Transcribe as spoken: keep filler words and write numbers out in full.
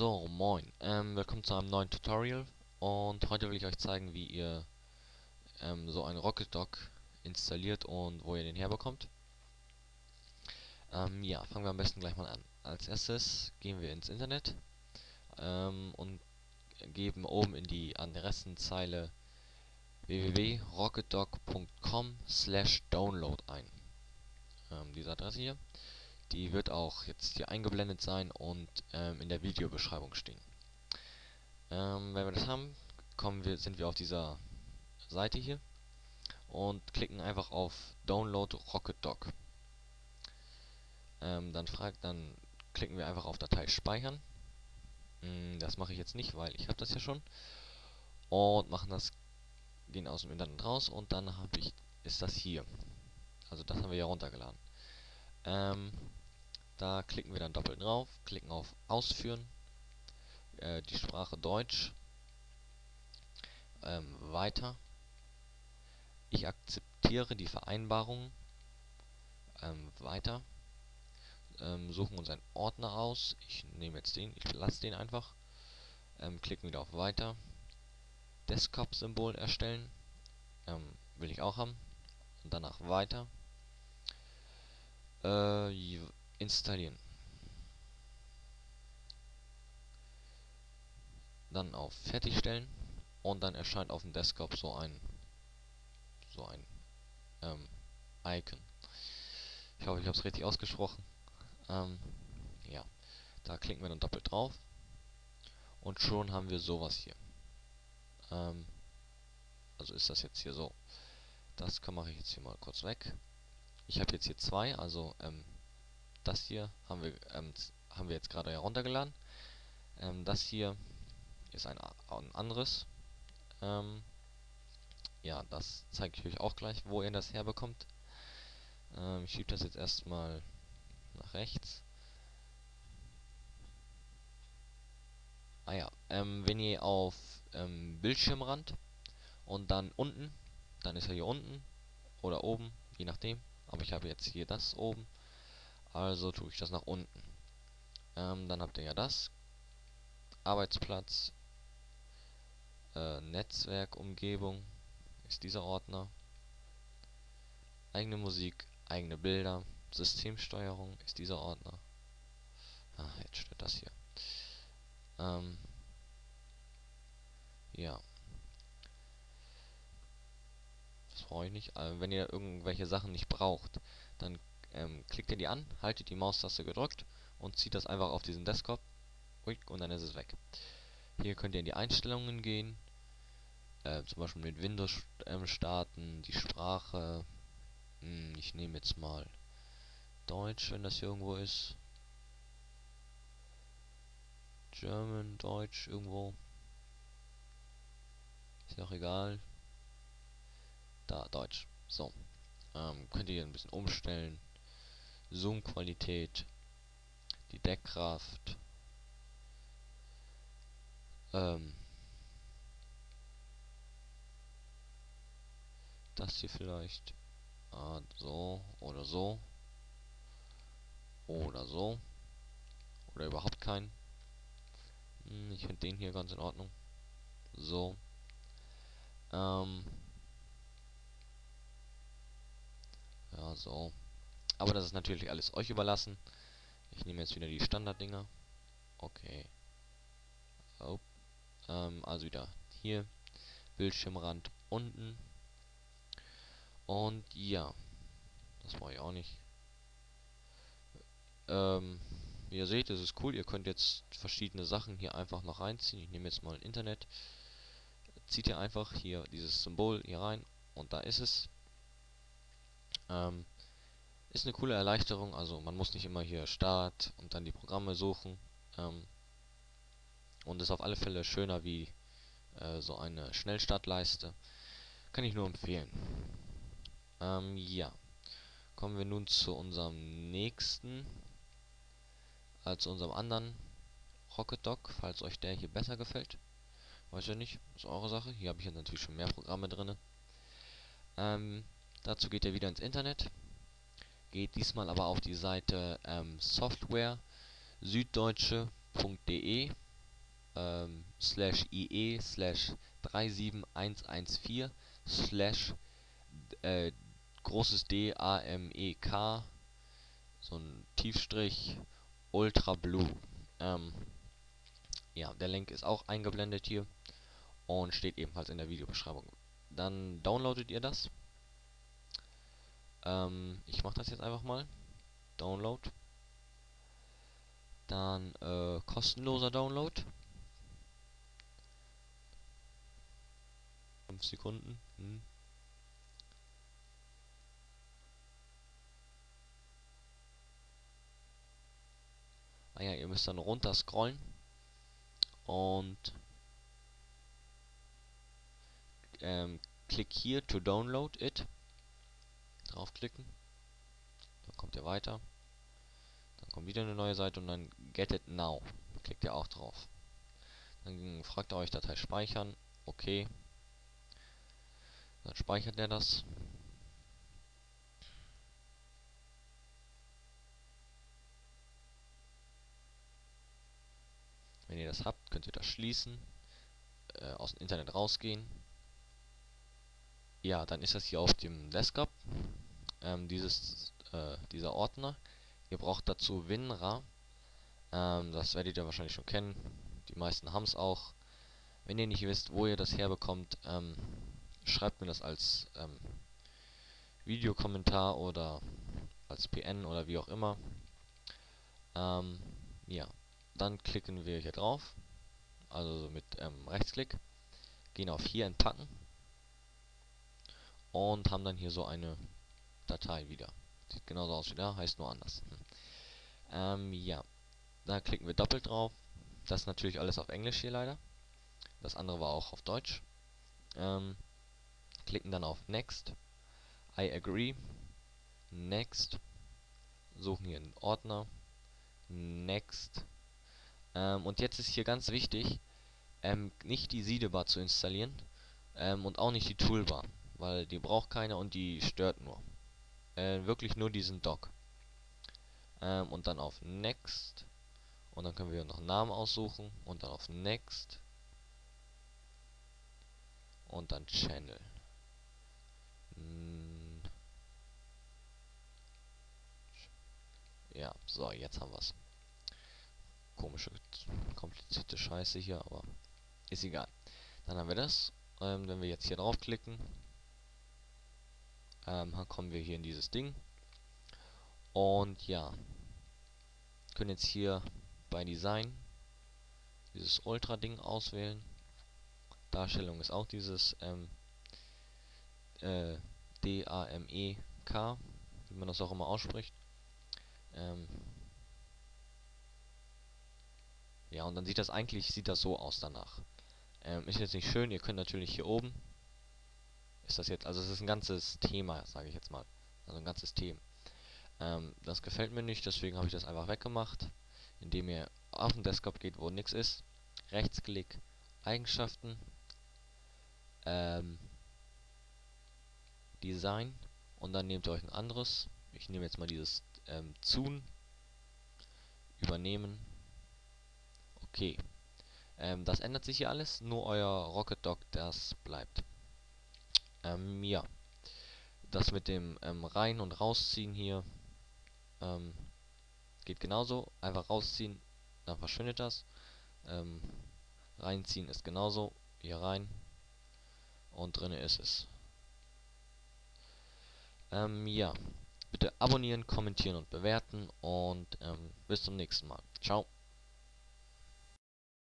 So, moin. Ähm, willkommen zu einem neuen Tutorial und heute will ich euch zeigen, wie ihr ähm, so einen Rocket Dog installiert und wo ihr den herbekommt. Ähm, ja, fangen wir am besten gleich mal an. Als erstes gehen wir ins Internet ähm, und geben oben in die Adressenzeile w w w punkt rocketdog punkt com slash download ein. Ähm, diese Adresse hier, die wird auch jetzt hier eingeblendet sein und ähm, in der Videobeschreibung stehen. Ähm, wenn wir das haben, kommen wir, sind wir auf dieser Seite hier und klicken einfach auf Download Rocket Dog. Ähm, dann fragt, dann klicken wir einfach auf Datei speichern. Mm, das mache ich jetzt nicht, weil ich habe das ja schon. Und machen das, gehen aus dem Internet raus und dann habe ich, ist das hier. Also das haben wir ja runtergeladen. Ähm, da klicken wir dann doppelt drauf, klicken auf Ausführen, äh, die Sprache Deutsch, ähm, weiter. Ich akzeptiere die Vereinbarung, ähm, weiter. Ähm, suchen uns einen Ordner aus. Ich nehme jetzt den, ich lasse den einfach. Ähm, klicken wieder auf Weiter. Desktop-Symbol erstellen. Ähm, will ich auch haben. Und danach Weiter. Äh, installieren. Dann auf Fertigstellen. Und dann erscheint auf dem Desktop so ein so ein ähm, Icon. Ich hoffe, ich habe es richtig ausgesprochen. Ähm, ja, da klicken wir dann doppelt drauf. Und schon haben wir sowas hier. Ähm, also ist das jetzt hier so. Das mache ich jetzt hier mal kurz weg. Ich habe jetzt hier zwei, also ähm, das hier haben wir ähm, haben wir jetzt gerade heruntergeladen. Ähm, das hier ist ein, ein anderes. Ähm, ja, das zeige ich euch auch gleich, wo ihr das herbekommt. Ähm, ich schiebe das jetzt erstmal nach rechts. Ah ja, ähm, wenn ihr auf ähm, Bildschirmrand und dann unten, dann ist er hier unten oder oben, je nachdem. Aber ich habe jetzt hier das oben, also tue ich das nach unten. Ähm, dann habt ihr ja das. Arbeitsplatz, äh, Netzwerkumgebung ist dieser Ordner. Eigene Musik, eigene Bilder, Systemsteuerung ist dieser Ordner. Ah, jetzt steht das hier. Ähm, ja. Das brauche ich nicht. Äh, wenn ihr irgendwelche Sachen nicht braucht, dann ähm, klickt ihr die an, haltet die Maustaste gedrückt und zieht das einfach auf diesen Desktop. Ui, und dann ist es weg. Hier könnt ihr in die Einstellungen gehen. Äh, zum Beispiel mit Windows ähm, starten, die Sprache. Hm, ich nehme jetzt mal Deutsch, wenn das hier irgendwo ist. German, Deutsch, irgendwo. Ist auch egal. Da, Deutsch. So. Ähm, könnt ihr ein bisschen umstellen. Zoom-Qualität. Die Deckkraft. Ähm. Das hier vielleicht. Ah, so. Oder so. Oder so. Oder überhaupt keinen. Hm, ich finde den hier ganz in Ordnung. So. Ähm. Ja, so. Aber das ist natürlich alles euch überlassen. Ich nehme jetzt wieder die Standarddinger. Okay. Oh. Ähm, also wieder hier. Bildschirmrand unten. Und ja. Das brauche ich auch nicht. Ähm, wie ihr seht, das ist cool. Ihr könnt jetzt verschiedene Sachen hier einfach noch reinziehen. Ich nehme jetzt mal Internet. Zieht ihr einfach hier dieses Symbol hier rein. Und da ist es. Ähm, ist eine coole Erleichterung. Also man muss nicht immer hier Start und dann die Programme suchen. Ähm, und ist auf alle Fälle schöner wie äh, so eine Schnellstartleiste. Kann ich nur empfehlen. Ähm, ja. Kommen wir nun zu unserem nächsten, äh, zu unserem anderen Rocket Dog, falls euch der hier besser gefällt. Weiß ja nicht, ist eure Sache. Hier habe ich jetzt natürlich schon mehr Programme drin. Ähm, dazu geht ihr wieder ins Internet. Geht diesmal aber auf die Seite ähm, software süddeutsche punkt de ähm, slash ie slash drei sieben eins eins vier slash äh, großes D A M E K, so ein Tiefstrich, Ultra Blue. Ähm, ja, der Link ist auch eingeblendet hier und steht ebenfalls in der Videobeschreibung. Dann downloadet ihr das. Ähm, ich mache das jetzt einfach mal. Download. Dann äh, kostenloser Download. fünf Sekunden. Hm. Ah ja, ihr müsst dann runter scrollen und ähm, klick hier to download it. Draufklicken. Dann kommt ihr weiter. Dann kommt wieder eine neue Seite und dann get it now. Klickt ihr auch drauf. Dann fragt er euch Datei speichern. Okay. Dann speichert er das. Wenn ihr das habt, könnt ihr das schließen. Äh, aus dem Internet rausgehen. Ja, dann ist das hier auf dem Desktop. Ähm, dieses, äh, dieser Ordner. Ihr braucht dazu WinRAR. Ähm, das werdet ihr wahrscheinlich schon kennen. Die meisten haben es auch. Wenn ihr nicht wisst, wo ihr das herbekommt, ähm, schreibt mir das als ähm, Videokommentar oder als P N oder wie auch immer. Ähm, ja, dann klicken wir hier drauf, also mit ähm, Rechtsklick, gehen auf hier entpacken und haben dann hier so eine Datei wieder. Sieht genauso aus wie da, heißt nur anders. Hm. Ähm, ja, da klicken wir doppelt drauf. Das ist natürlich alles auf Englisch hier leider. Das andere war auch auf Deutsch. Ähm, klicken dann auf Next, I agree, Next, suchen hier einen Ordner, Next. Ähm, und jetzt ist hier ganz wichtig, ähm, nicht die Sidebar zu installieren ähm, und auch nicht die Toolbar, weil die braucht keiner und die stört nur. Äh, wirklich nur diesen Dock. Ähm, und dann auf Next und dann können wir noch einen Namen aussuchen und dann auf Next und dann Channel. Hm, ja, so, jetzt haben wir es. Komische, komplizierte Scheiße hier, aber ist egal. Dann haben wir das. Ähm, wenn wir jetzt hier draufklicken, ähm, dann kommen wir hier in dieses Ding. Und ja, können jetzt hier bei Design dieses Ultra-Ding auswählen. Darstellung ist auch dieses ähm, äh, D A M E K, wie man das auch immer ausspricht. Ähm, ja, und dann sieht das eigentlich sieht das so aus danach. Ähm, ist jetzt nicht schön, ihr könnt natürlich hier oben, ist das jetzt, also es ist ein ganzes Thema, sage ich jetzt mal. Also ein ganzes Thema. Ähm, das gefällt mir nicht, deswegen habe ich das einfach weggemacht, indem ihr auf den Desktop geht, wo nichts ist. Rechtsklick, Eigenschaften, ähm, Design und dann nehmt ihr euch ein anderes. Ich nehme jetzt mal dieses ähm, Zoom, übernehmen. Okay. Ähm, das ändert sich hier alles, nur euer Rocket Dock, das bleibt. Ähm, ja. Das mit dem ähm, Rein- und Rausziehen hier ähm, geht genauso. Einfach rausziehen, dann verschwindet das. Ähm, reinziehen ist genauso. Hier rein. Und drinne ist es. Ähm, ja. Bitte abonnieren, kommentieren und bewerten. Und ähm, bis zum nächsten Mal. Ciao.